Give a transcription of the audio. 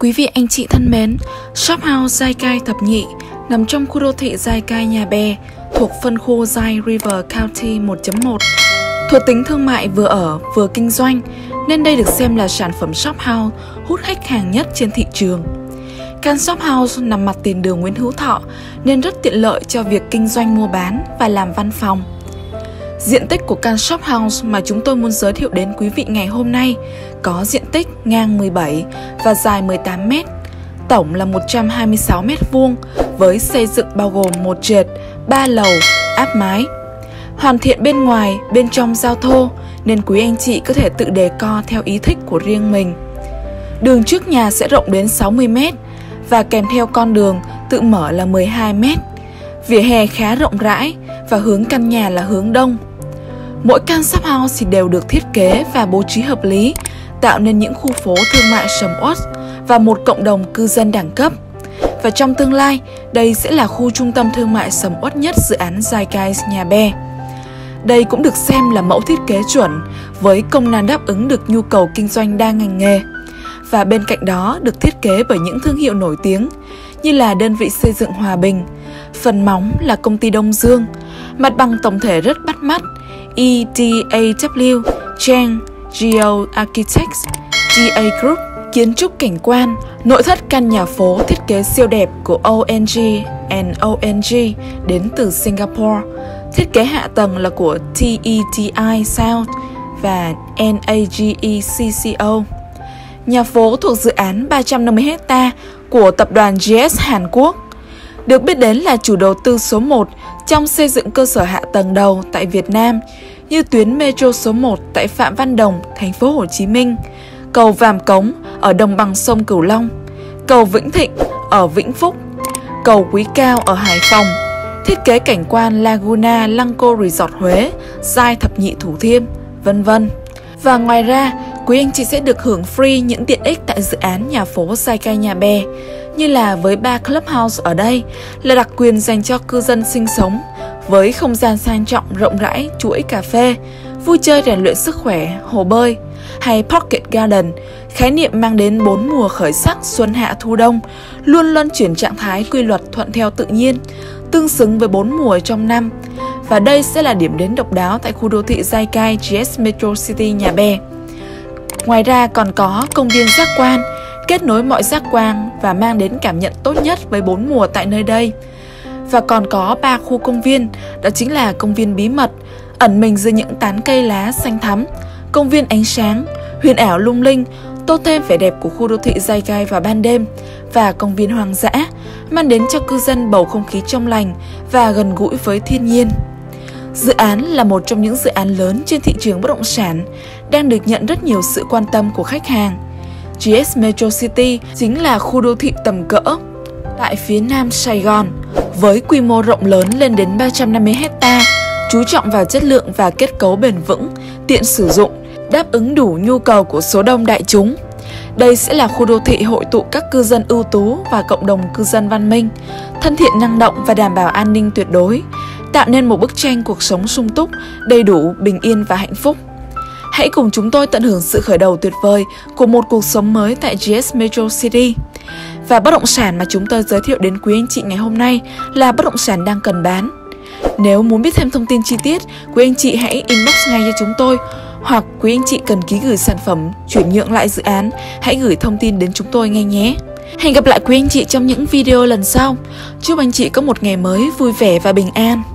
Quý vị anh chị thân mến, Shop House Giai Cai Thập Nhị nằm trong khu đô thị Giai Cai Nhà Bè thuộc phân khu Giai River County 1.1. Thuộc tính thương mại vừa ở vừa kinh doanh nên đây được xem là sản phẩm shop house hút khách hàng nhất trên thị trường. Căn shop house nằm mặt tiền đường Nguyễn Hữu Thọ nên rất tiện lợi cho việc kinh doanh mua bán và làm văn phòng. Diện tích của căn shop house mà chúng tôi muốn giới thiệu đến quý vị ngày hôm nay có diện tích ngang 17 và dài 18 m, tổng là 126 m² với xây dựng bao gồm một trệt, 3 lầu, áp mái. Hoàn thiện bên ngoài, bên trong giao thô nên quý anh chị có thể tự đề co theo ý thích của riêng mình. Đường trước nhà sẽ rộng đến 60 m và kèm theo con đường tự mở là 12 m. Vỉa hè khá rộng rãi và hướng căn nhà là hướng đông. Mỗi căn shop house thì đều được thiết kế và bố trí hợp lý, tạo nên những khu phố thương mại sầm uất và một cộng đồng cư dân đẳng cấp. Và trong tương lai, đây sẽ là khu trung tâm thương mại sầm uất nhất dự án Giai Cai Nhà Bè. Đây cũng được xem là mẫu thiết kế chuẩn với công năng đáp ứng được nhu cầu kinh doanh đa ngành nghề. Và bên cạnh đó được thiết kế bởi những thương hiệu nổi tiếng như là đơn vị xây dựng Hòa Bình, phần móng là công ty Đông Dương, mặt bằng tổng thể rất bắt mắt, EDAW, Chang, Geo Architects, GA Group, kiến trúc cảnh quan, nội thất căn nhà phố thiết kế siêu đẹp của ONG đến từ Singapore, thiết kế hạ tầng là của TETI Sound và NAGECCO. Nhà phố thuộc dự án 350 ha của tập đoàn GS Hàn Quốc, được biết đến là chủ đầu tư số 1 trong xây dựng cơ sở hạ tầng đầu tại Việt Nam như tuyến metro số 1 tại Phạm Văn Đồng, thành phố Hồ Chí Minh, cầu Vàm Cống ở đồng bằng sông Cửu Long, cầu Vĩnh Thịnh ở Vĩnh Phúc, cầu Quý Cao ở Hải Phòng, thiết kế cảnh quan Laguna Lăng Cô Resort Huế, Giai Thập Nhị Thủ Thiêm, vân vân. Và ngoài ra, quý anh chị sẽ được hưởng free những tiện ích tại dự án nhà phố Giai Cai Nhà Bè, như là với 3 clubhouse ở đây là đặc quyền dành cho cư dân sinh sống, với không gian sang trọng rộng rãi, chuỗi cà phê, vui chơi rèn luyện sức khỏe, hồ bơi, hay Pocket Garden, khái niệm mang đến 4 mùa khởi sắc xuân hạ thu đông, luôn luân chuyển trạng thái quy luật thuận theo tự nhiên, tương xứng với 4 mùa trong năm. Và đây sẽ là điểm đến độc đáo tại khu đô thị Giai Cai GS Metro City Nhà Bè. Ngoài ra còn có công viên giác quan, kết nối mọi giác quan và mang đến cảm nhận tốt nhất với 4 mùa tại nơi đây. Và còn có 3 khu công viên, đó chính là công viên bí mật, ẩn mình dưới những tán cây lá xanh thắm, công viên ánh sáng, huyền ảo lung linh, tô thêm vẻ đẹp của khu đô thị Giai Cai vào ban đêm, và công viên hoang dã, mang đến cho cư dân bầu không khí trong lành và gần gũi với thiên nhiên. Dự án là một trong những dự án lớn trên thị trường bất động sản, đang được nhận rất nhiều sự quan tâm của khách hàng. GS Metro City chính là khu đô thị tầm cỡ tại phía nam Sài Gòn, với quy mô rộng lớn lên đến 350 ha, chú trọng vào chất lượng và kết cấu bền vững, tiện sử dụng, đáp ứng đủ nhu cầu của số đông đại chúng. Đây sẽ là khu đô thị hội tụ các cư dân ưu tú và cộng đồng cư dân văn minh, thân thiện năng động và đảm bảo an ninh tuyệt đối, tạo nên một bức tranh cuộc sống sung túc, đầy đủ, bình yên và hạnh phúc. Hãy cùng chúng tôi tận hưởng sự khởi đầu tuyệt vời của một cuộc sống mới tại GS Metro City. Và bất động sản mà chúng tôi giới thiệu đến quý anh chị ngày hôm nay là bất động sản đang cần bán. Nếu muốn biết thêm thông tin chi tiết, quý anh chị hãy inbox ngay cho chúng tôi, hoặc quý anh chị cần ký gửi sản phẩm, chuyển nhượng lại dự án, hãy gửi thông tin đến chúng tôi ngay nhé. Hẹn gặp lại quý anh chị trong những video lần sau. Chúc anh chị có một ngày mới vui vẻ và bình an.